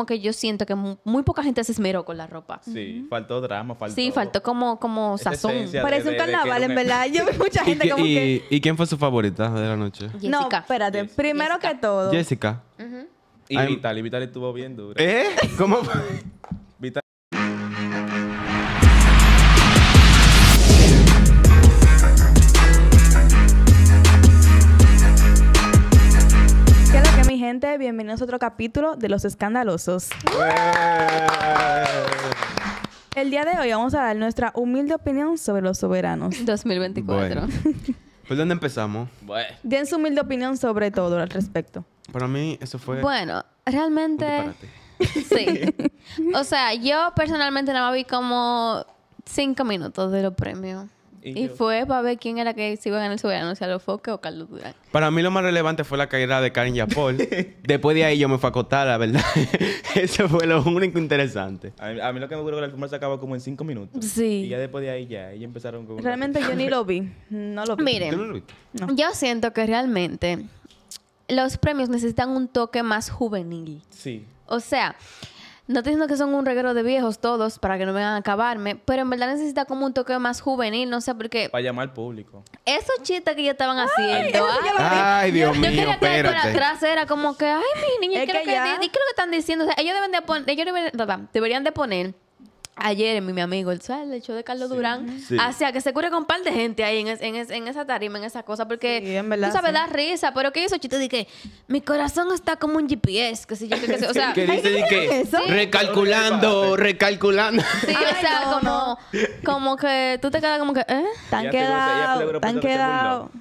como que yo siento que muy poca gente se esmeró con la ropa. Sí, faltó drama, faltó... Sí, faltó como esa sazón. esencia Parece un carnaval, en verdad. Yo vi mucha gente como que... ¿Y quién fue su favorita de la noche? No, Jessica. espérate. Primero Jessica. que todo. Jessica. Y Ay, Vitali estuvo bien dura. ¿Cómo? Vitali... ¿Qué es lo que, mi gente? Bienvenidos a otro capítulo de Los Escandalosos. El día de hoy vamos a dar nuestra humilde opinión sobre los soberanos. 2024. Bueno. ¿Por dónde empezamos? Bueno. Den su humilde opinión sobre todo al respecto. Para mí eso fue Bueno, un realmente... disparate. Sí. O sea, yo personalmente nada más vi como 5 minutos de los premios. Y yo- fue para ver quién era que se iba a ganar el soberano, si Alofoque o Carlos Durán. Para mí lo más relevante fue la caída de Karen Yapol. Después de ahí yo me fui a acotar, la verdad. Eso fue lo único interesante. A mí lo que me ocurrió que la alfombra se acabó como en 5 minutos. Sí. Y ya después de ahí ya empezaron con... Realmente yo ni lo vi. No lo vi. ¿Tú no Miren, lo viste? No. yo siento que realmente los premios necesitan un toque más juvenil. Sí. O sea, no estoy diciendo que son un reguero de viejos todos para que no vengan a acabarme, pero en verdad necesita como un toque más juvenil, no sé, porque Para llamar al público. esos chistes que ellos estaban haciendo, Ay, Dios yo mío, quería que ahí por espérate. atrás era como que, ay, mi niña, Es ¿qué es lo que que, ya- ¿qué es lo que están diciendo? O sea, ellos deben de poner, deberían de poner a Jeremy, mi amigo, el show de Carlos Durán, Sí. hacia que se cure con un par de gente ahí en esa tarima, en esa cosa, porque Sí, en verdad, tú sabes, sí. da risa, pero que esos chistes de que mi corazón está como un GPS, que si yo, que sé, o sea, ¿Qué dice de qué? eso? Recalculando. sí, o Ay, sea, no, como que tú te quedas como que, ¿eh? Tan Ella seguro quedado, tan pensó que se quedado.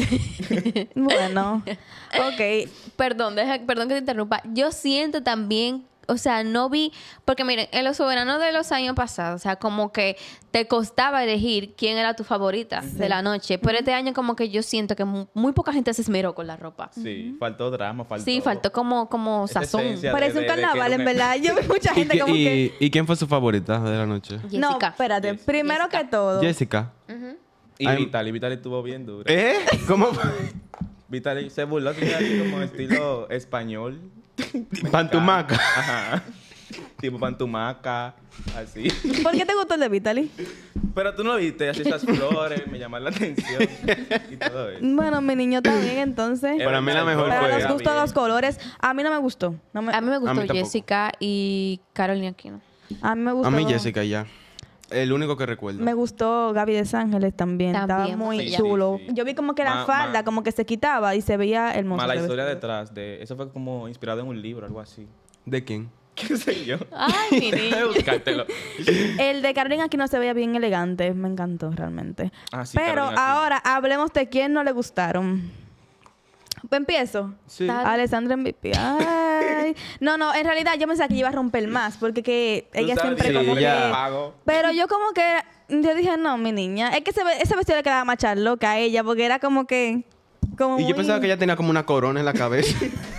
Bueno, ok. Perdón que te interrumpa. Yo siento también, o sea, no vi, porque miren, en los soberanos de los años pasados, o sea, como que te costaba elegir quién era tu favorita de la noche, pero este año como que yo siento que muy poca gente se esmeró con la ropa. Sí, faltó drama, faltó... Sí, faltó como esa sazón. esencia Parece un de que carnaval, no en me- verdad. Yo vi mucha ¿Y, gente como que... y quién fue su favorita de la noche? Jessica. No, espérate. Jessica. Primero que todo. Jessica. Y Ay, Vitali estuvo bien dura. ¿Cómo? Vitali se burló tenía así como estilo español. Pantumaca. Ajá. Tipo pantumaca, así. ¿Por qué te gustó el de Vitaly? Pero tú no viste, así esas flores, me llamaron la atención y todo eso. Bueno, mi niño también, entonces. Para mí la mejor Para fue- los gustos, los colores. A mí no me gustó. No me- A mí me gustó tampoco. Jessica y Carolina Aquino. a mí me gustó. A mí Jessica ya. El único que recuerdo. Me gustó Gaby de Ángeles también. Estaba También, muy sí, chulo. sí, sí. Yo vi como que la Ma- falda ma- como que se quitaba y se veía hermoso. Mala ese historia vestido. detrás de... Eso fue como inspirado en un libro, algo así. ¿De quién? ¿Qué sé yo? Ay, mi niña. Déjame buscártelo. El de Carolina aquí no se veía bien elegante. Me encantó realmente. Ah, sí, Pero Carolina Aquino. ahora hablemos de quién no le gustaron. Empiezo. Sí. Dale. Alessandra MVP. Ay. No, en realidad yo pensaba que iba a romper más porque que Tú ella sabes, siempre sí, como ella- que... pago. Pero yo como que... Yo dije, no, mi niña. Es que ese vestido le quedaba más charloca a ella porque era como que... Como Y yo muy- pensaba que ella tenía como una corona en la cabeza.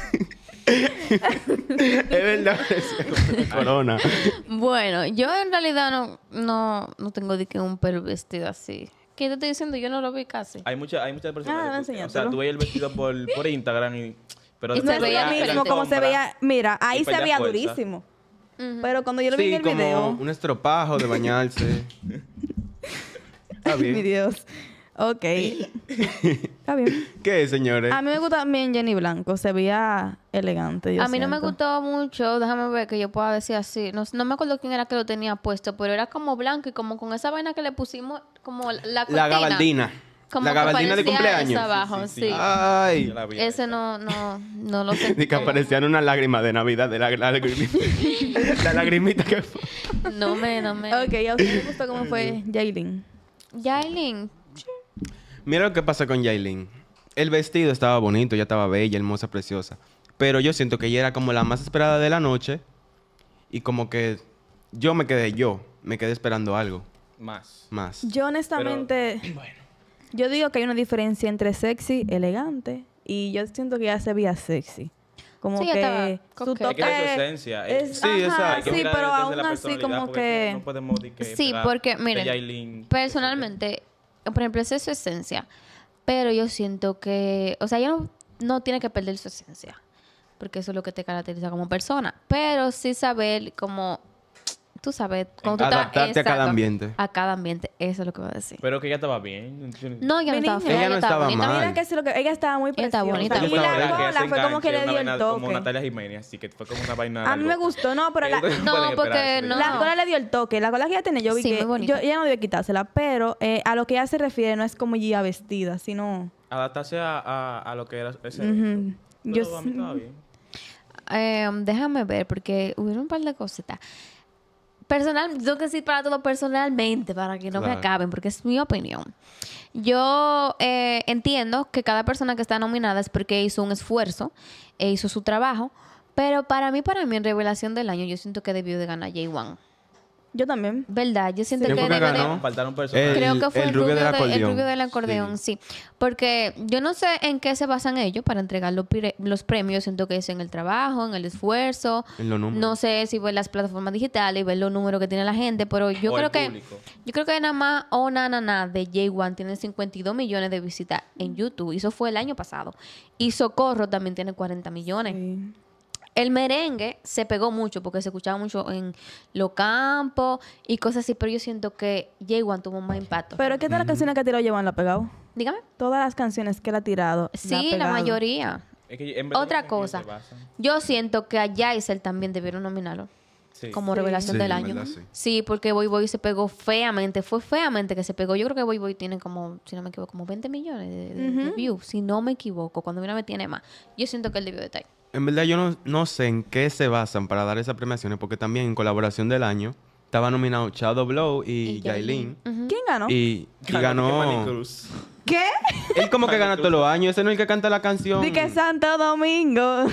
Es verdad. parecía como una corona. Bueno, yo en realidad no tengo de que un per vestido así. ¿Qué te estoy diciendo? Yo no lo vi casi. Hay muchas personas... Ah, que- o enséñatelo. sea, tú veías el vestido por Instagram y... Pero Y No se es veía lo mismo diferente. como se veía... Mira, ahí Y se perdía veía fuerza. durísimo. Pero cuando yo lo vi Sí, en el como video... un estropajo de bañarse. Está Ay, mi bien. Dios. Ok. Está bien. ¿Qué, señores? A mí me gusta también Jenny Blanco. Se veía elegante. yo A mí no me siento. gustó mucho, déjame ver que yo pueda decir así. No me acuerdo quién era que lo tenía puesto, pero era como blanco y como con esa vaina que le pusimos, como la cortina. La gabardina. Como La que gabardina de parecía cumpleaños. eso abajo, sí. Ay. Yo la vi. Ese no lo sentí. Y que aparecían una lágrima de Navidad de la lagrimita. La lagrimita que fue. No me. Ok, ¿a usted le gustó cómo fue Jailin? Yailin, Mira lo que pasa con Yailin. El vestido estaba bonito, ella estaba bella, hermosa, preciosa. Pero yo siento que ella era como la más esperada de la noche. Y como que yo me quedé esperando algo Más. más. Yo honestamente... Yo digo que hay una diferencia entre sexy, elegante. Y yo siento que ella se veía sexy. Como Sí, ella que estaba su coqueta. Es que es su esencia. es- Sí, ajá, exacto. Hay que sí, mirar pero desde aún la así personalidad, como porque que... No podemos decir que Sí, pegar porque, de miren, Yailin. personalmente, por ejemplo, esa es su esencia. Pero yo siento que, o sea, ella no tiene que perder su esencia. porque eso es lo que te caracteriza como persona. Pero sí saber como, tú sabes, cuando tú estás... Adaptarte a cada Exacto, ambiente. a cada ambiente, eso es lo que voy a decir. Pero que ella estaba bien. No, ella no Mi estaba niña. fea, Ella no estaba bonita. mal. Mira que eso es lo que ella estaba muy Ella estaba preciosa. bonita. Y Ella estaba la bonita. cola fue como que le dio el Como toque. Natalia Jiménez, así que fue como una vaina. A mí me gustó, no, pero la, porque no. la cola le dio el toque. La cola que ella tenía, yo vi Sí, que muy bonita. ella no debe quitársela, pero a lo que ella se refiere no es como ella vestida, sino... Adaptarse a lo que era ese. Ujú. Yo Yo a mí estaba bien. Déjame ver, porque hubieron un par de cositas. Tengo que decir para todo personalmente, para que no me Claro. acaben, porque es mi opinión. Yo entiendo que cada persona que está nominada es porque hizo un esfuerzo, e hizo su trabajo, pero para mí, en revelación del año, yo siento que debió de ganar J1. Yo también. ¿Verdad? Yo siento ¿Quién que fue que debió de... ganó? Faltaron personas. Creo que fue el el rubio rubio, del el acordeón. rubio del acordeón, sí. Porque yo no sé en qué se basan ellos para entregar los premios. Siento que es en el trabajo, en el esfuerzo. En los números. No sé si ver las plataformas digitales y ver los números que tiene la gente, pero yo O creo el que... público. Yo creo que nada más Nana de J1 tiene 52 millones de visitas en YouTube. Y eso fue el año pasado. Y Socorro también tiene 40 millones. Sí. El merengue se pegó mucho porque se escuchaba mucho en los campos y cosas así, pero yo siento que J1 tuvo más impacto. Pero ¿qué tal las canciones que ha tirado Llevan la ha pegado? Dígame. Todas las canciones que él ha tirado. Sí, la ha la pegado. mayoría. Es que en verdad Otra los premios cosa. se basan. Yo siento que a Yaisel también debieron nominarlo Sí. como Sí. revelación Sí, del en año. verdad, sí. Sí, porque Boy Boy se pegó feamente. Fue feamente que se pegó. Yo creo que Boy Boy tiene como, si no me equivoco, como 20 millones de views. Si no me equivoco. Cuando mira me tiene más. Yo siento que él debió de estar ahí. En verdad yo no sé en qué se basan para dar esas premiaciones, porque también en colaboración del año estaba nominado Shadow Blow y Yailin. Ujú. ¿Quién ganó? Y Manny ganó... Cruz. ¿Qué? Él como que gana todos los años. Ese no es el que canta la canción. Di que Santo Domingo.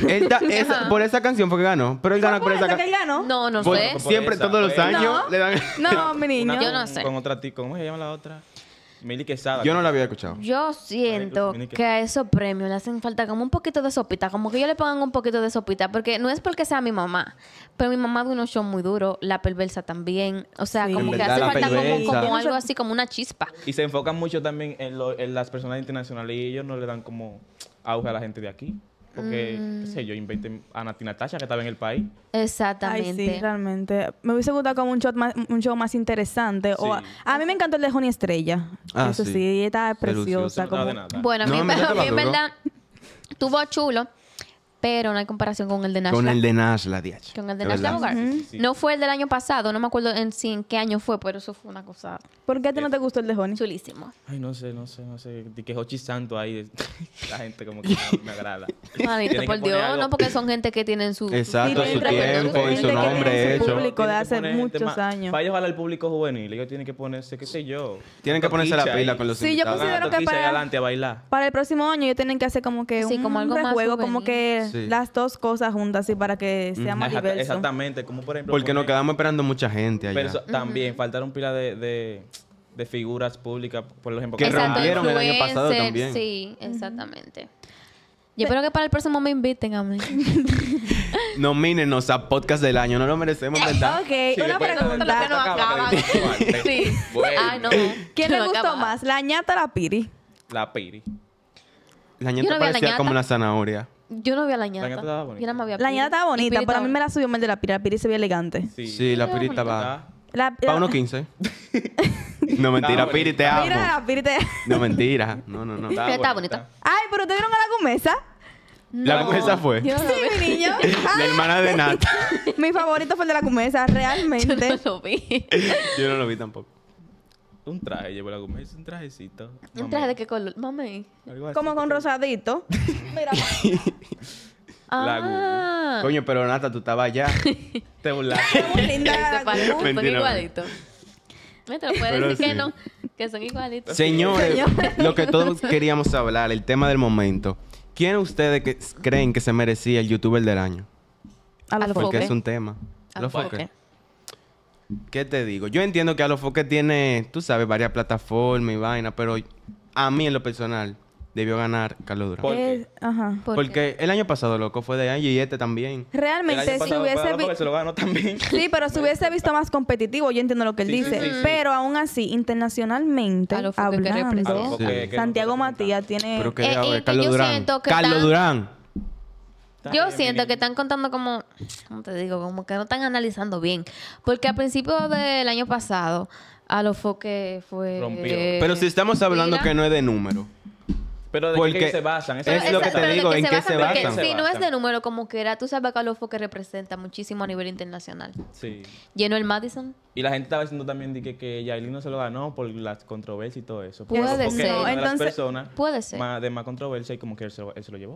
Por esa canción fue que ganó. Pero él gana por esa ¿Fue que él canción. ganó? No, no Por- sé. por- Siempre, esa, todos los pues. años, No. le dan... No, mi niño. Yo no sé. Con otra ¿cómo se llama la otra? Mili Quesada. Yo no la había escuchado. Yo siento Manny Cruz, que a esos premios le hacen falta como un poquito de sopita, como que ellos le pongan un poquito de sopita, porque no es porque sea mi mamá, pero mi mamá de unos shows muy duros, la perversa también, o sea, Sí. como En que verdad, hace La falta Perversa. como algo así, como una chispa. Y se enfocan mucho también en las personas internacionales y ellos no le dan como auge a la gente de aquí. Porque, qué sé yo, inventen a Nati Natasha que estaba en el país. Exactamente. Ay, sí, realmente. Me hubiese gustado como un show más interesante. O Sí. a mí me encantó el de Joni Estrella. Ah, Eso sí. sí, ella estaba preciosa. No nada Como... de nada. Bueno, a mí, No, en verdad a estaba mí en duro. verdad tuvo chulo, pero no hay comparación con el de Nash. Con el de Nash, la DH. Con el de Es Nash verdad. Labogar. Sí, sí. No fue el del año pasado, no me acuerdo en qué año fue, pero eso fue una cosa ¿Por qué a ti no te gustó el de Joni? chulísimo. Ay, no sé. De que Hochi Santo ahí, la gente como que no me agrada. Manito, Tienen que por poner Dios, algo- no, porque son gente que tienen su... Exacto, Sí, su gente tiempo y su que nombre tiene su hecho. público de Tienen que hace poner gente muchos más- años. Para ellos jalar al público juvenil, ellos tienen que ponerse, qué sé yo. Tienen que ponerse la toquicha pila ahí. con los Sí, yo invitados. considero que Toquicha ahí para- adelante a bailar. Para el próximo año ellos tienen que hacer como que Sí, un como algo más rejuego, como juvenil. que Sí. las dos cosas juntas, así para que sea más diverso. Exactamente, como por ejemplo... Porque nos poner- quedamos esperando mucha gente allá. También faltaron pila de figuras públicas, por ejemplo. Que Exacto, rompieron el año pasado influencer, también. Sí, exactamente. Yo espero que para el próximo me inviten a mí. Nomínenos a podcast del año. No lo merecemos, ¿verdad? Ok, Sí, una después- pregunta. que no acaban. Sí. Bueno. Ah, no. ¿Quién No le gustó acaba. más, la ñata o la piri? La Piri. La Yo ñata no vi a la parecía ñata. como una zanahoria. Yo no vi a la ñata. ñata estaba bonita. Yo nada más vi a La Piri. ñata estaba Y bonita, Piri pero a mí estaba- me la subió más de la piri. La piri se ve elegante. Sí, la Piri estaba... ¿Verdad? Para unos 15. No, mentira, Estaba Piri, te bonita. amo. Mira, la piri te... No, mentira. No, no, no. Está bonita. Ay, pero ¿te vieron a la gomesa? La mesa fue. Yo no lo Sí, vi. mi niño. La hermana de Nat. Mi favorito fue el de la gomesa, Yo realmente. no lo vi. Yo no lo vi tampoco. Un traje, llevo la goma. Es un trajecito. ¿Un traje de qué color? Mami. Algo así. Como con rosadito. Mira. Ah. Coño, pero Nata, tú estabas allá. Te burlaste. Muy linda Se la parecen, son Mentira. igualitos. No te lo puedes Pero decir que sí. no, que son igualitos. Señores, lo que todos queríamos hablar, el tema del momento. ¿Quién ustedes creen que se merecía el youtuber del año? A los Alfoque. Porque es un tema. Alfoque. Alofoque. ¿Qué te digo? Yo entiendo que Alofoque tiene, tú sabes, varias plataformas y vaina, pero a mí en lo personal debió ganar Carlos Durán. ¿Por qué? Ajá. ¿Por qué? Porque el año pasado, loco, fue de año y este también. El Realmente, año si pasado hubiese fue Alofoque, visto... se lo ganó también. Sí, pero si hubiese visto más competitivo, yo entiendo lo que él Sí, sí, dice. sí, sí. Pero aún así, internacionalmente, A lo foco que hablando, representa. Alofoque, Sí. que Santiago no representa. Matías tiene... Pero quería y ver que Carlos yo Durán. siento que Carlos está- Durán. Yo bien, siento mi que niña. están contando como, ¿cómo te digo? Como que no están analizando bien. Porque al principio del año pasado, a lo que fue... Rompió. Pero si estamos hablando mira. que no es de número. Pero de Porque qué se basan. Esa es lo que te pero de digo, que ¿en qué se porque basan? si no es de número, como que era, tú sabes que a lo que representa muchísimo a nivel internacional. Sí. Llenó el Madison. Y la gente estaba diciendo también de que Yailin no se lo ganó por las controversias y todo eso. Puede Porque ser. es una de las Entonces, personas puede ser. de más controversia y como que él se lo llevó.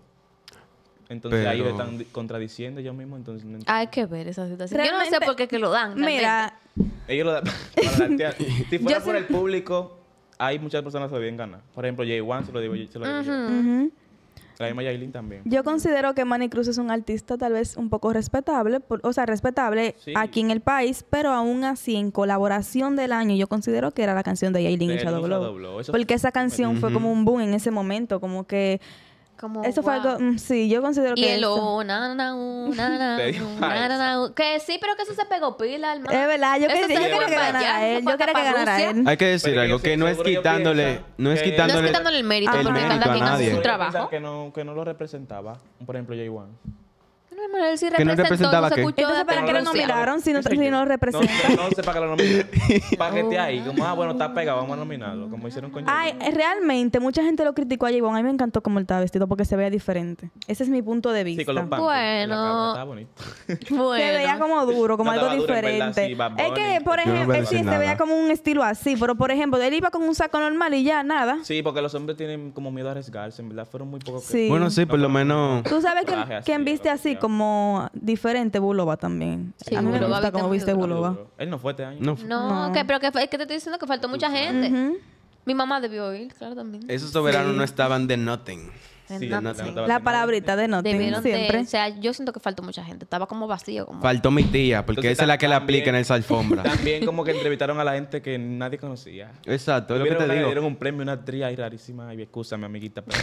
Entonces ahí Pero- le están contradiciendo ellos mismos. Entonces no entiendo. Hay que ver esa situación. Yo no sé Realmente- por qué que lo dan. Mira, Ellos lo dan para la tía. Si fuera Yo por sí- el público, hay muchas personas que lo deben ganar. Por ejemplo, J1 se lo digo yo. ujú. La misma Yailin también. Yo considero que Manny Cruz es un artista tal vez un poco respetable, o sea, respetable Sí. aquí en el país, pero aún así en colaboración del año yo considero que era la canción de Yailin y De Shadow Shadow Blow. Blow. Eso Porque esa canción fue Ujú. como un boom en ese momento, como que Como, eso fue wow. algo, sí, yo considero Y que el eso- oh, na, na, na, na, Te digo, na, na, na, que sí, pero que eso se pegó pila, hermano. Es verdad, yo Eso quería se fue que para ganara allá, él, se fue yo quería que para ganara Rusia. él. Hay que decir Pero algo, yo que no es seguro yo quitándole, pienso no es que- quitándole, No es quitándole el mérito, porque mérito cada a quien hace nadie. su Yo trabajo. pensaba que no lo representaba. Por ejemplo, J1. No, hermano, él sí Que no representó, representaba se qué. escuchó Entonces, ¿para desde qué lo Rusia. nominaron si no, Ese si yo. no representa? No sé para qué lo nominaron. Para que esté ahí. Como, bueno, está pegado, vamos a nominarlo. Como hicieron con Ay, Yailin. realmente, mucha gente lo criticó a J-Bone. A mí me encantó cómo él estaba vestido porque se veía diferente. Ese es mi punto de vista. Sí, con los pants. Bueno. La cabra estaba bonito. Bueno. Se veía como duro, como No algo estaba duro, en verdad, diferente. sí, Bad Es que, Bunny. por Yo no ejemplo, voy a él sí decir se veía nada. como un estilo así, pero por ejemplo, él iba con un saco normal y ya, nada. Sí, porque los hombres tienen como miedo a arriesgarse. En verdad, fueron muy pocos que... Sí. Bueno, sí, por lo menos. Tú sabes Traje así, quién viste lo que así sea. como diferente, Bulova también. Sí, a mí me Bulova gusta viste cómo muy viste duro. Bulova. Él no fue este año. No, No, No. que, pero que, es que te estoy diciendo que faltó mucha gente. Ujú. Mi mamá debió ir, claro, también. esos soberanos no estaban de nothing. Sí, No, no sí. estaba La haciendo palabrita de Nothing Debieron de, siempre. o sea, yo siento que faltó mucha gente. Estaba como vacío. Como... Faltó mi tía, porque Entonces, esa es la que la también- aplica en esa alfombra. También como que entrevistaron a la gente que nadie conocía. Exacto, es lo que Vieron te una Le digo. dieron un premio a una actriz ahí rarísima. Y escúchame, amiguita. Pero...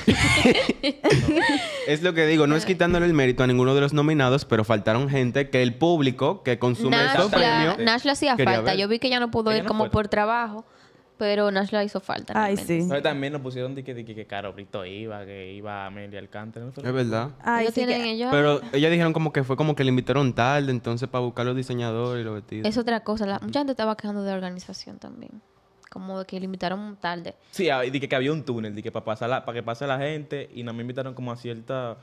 Es lo que digo, no es quitándole el mérito a ninguno de los nominados, pero faltaron gente que el público que consume estos premios. Nash le hacía quería falta. ver. Yo vi que ella no pudo Ella ir no como fue. por trabajo, pero Nash la hizo falta. Ay, realmente. sí. Pero también nos pusieron de que Caro Brito iba, que iba Amelia Alcántara. ¿no fue? Es verdad. Ay, Ellos sí tienen que- ellos. Pero ellas dijeron como que fue como que le invitaron tarde, entonces para buscar los diseñadores y los vestidos. Es otra cosa. Mucha gente estaba quejando de la organización también. Como de que le invitaron tarde. Sí, y de que había un túnel, de que para que pase la gente y nos invitaron como a ciertas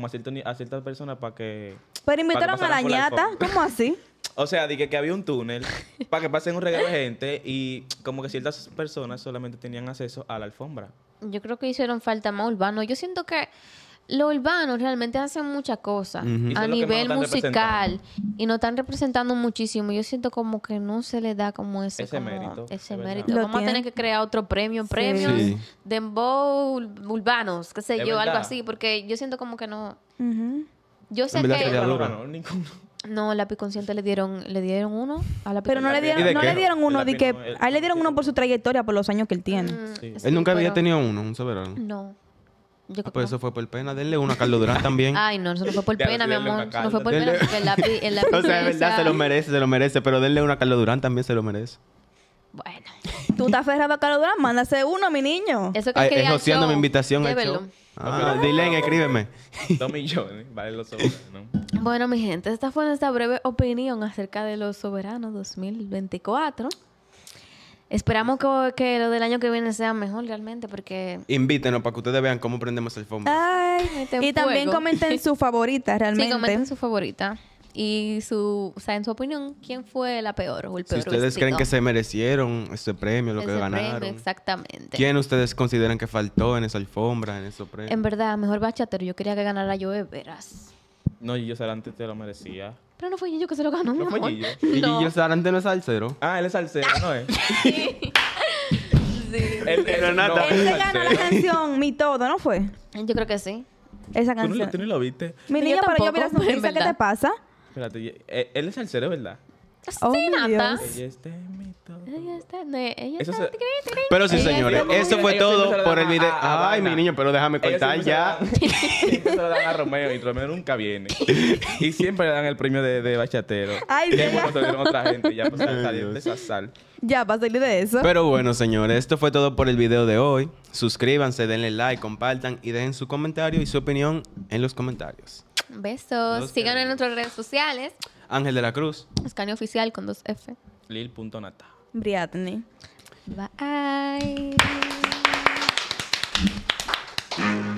personas para que... Pero invitaron a pasaran la por la ñata, alfombra. ¿cómo así? O sea, de que había un túnel para que pasen un regalo de gente y como que ciertas personas solamente tenían acceso a la alfombra. Yo creo que hicieron falta más urbanos. Yo siento que los urbanos realmente hacen muchas cosas Ujú. Y a son los que nivel más nos están musical y nos están representando muchísimo. Yo siento como que no se le da como ese Ese como mérito, ese es verdad. mérito. Lo Vamos a tienen. tener que crear otro premio, Sí. premios Sí. dembow urbanos, qué sé Es yo, algo verdad. así, porque yo siento como que no. Ujú. Yo sé En verdad sería que duro. No, ninguno. no, Lápiz Consciente le dieron uno a Lápiz Pero no le ¿Y de dieron, no qué? le dieron uno El de que... lápiz no, A él le dieron uno por su trayectoria, por los años que él tiene. Sí. Él nunca había pero- tenido uno, un soberano. No. Yo creo Pues que eso fue por pena. Denle uno a Carlos Durán también. Ay, no, eso no fue por Ya, pena, mi denle amor. una Eso no fue por calda. pena, porque el lápiz O sea, es verdad, se lo merece, pero denle uno a Carlos Durán también se lo merece. Bueno, Tú estás aferrado a Carlos Durán, mándase uno, mi niño. eso que Ay, quería joseando show, mi invitación al llévenlo. show. Ah, Dylan, escríbeme. 2 millones, vale los soberanos. Bueno, mi gente, esta fue nuestra breve opinión acerca de los soberanos 2024. Esperamos que lo del año que viene sea mejor realmente, porque Invítenos para que ustedes vean cómo prendemos el alfombra. Ay, Este y también fuego. comenten su favorita, realmente. sí, comenten su favorita y o sea, en su opinión, ¿quién fue la peor o el Si peor ustedes vestido? creen que se merecieron ese premio, lo que Ese premio, ganaron. exactamente. ¿Quién ustedes consideran que faltó en esa alfombra, en esos premios? En verdad, mejor bachatero. Yo quería que ganara Joe Veras. No, Gillo Sarante te lo merecía. Pero no fue Gillo que se lo ganó, mi ¿No fue amor. Gillo? Y No. Gillo Sarante no es salsero. Ah, él es salsero, ¿no es? Sí. Él Nata. no, Él es se ganó la salsero. canción Mi Todo, ¿no fue? Yo creo que sí. Esa ¿Tú no, canción. tú ni lo viste? Mi Yo niño, pero yo vi tampoco, las pero en noticias. ¿Qué verdad. te pasa? Espérate, él es salsero, ¿verdad? Oh, sí, mi Nata. Dios. Ella es de mi todo. Ella está... Eso está... se- Pero sí, Ella señores, siempre- eso fue ellos siempre se todo lo por dan el video. a Ay, mi Habana. niño, pero déjame Ellos cortar ya. Siempre se lo dan a Romeo y Romeo nunca viene. Y siempre le dan el premio de bachatero. Ay, ya sí. cuando se dieron otra gente, ya pues Ay, salir Dios. de esa sal. Ya, para salir de eso. Pero bueno, señores, esto fue todo por el video de hoy. Suscríbanse, denle like, compartan y dejen su comentario y su opinión en los comentarios. Besos. Los Síganos en queremos. nuestras redes sociales. Ángel de la Cruz. Escaneo oficial con 2F. Lil.nata. Briatney. Bye.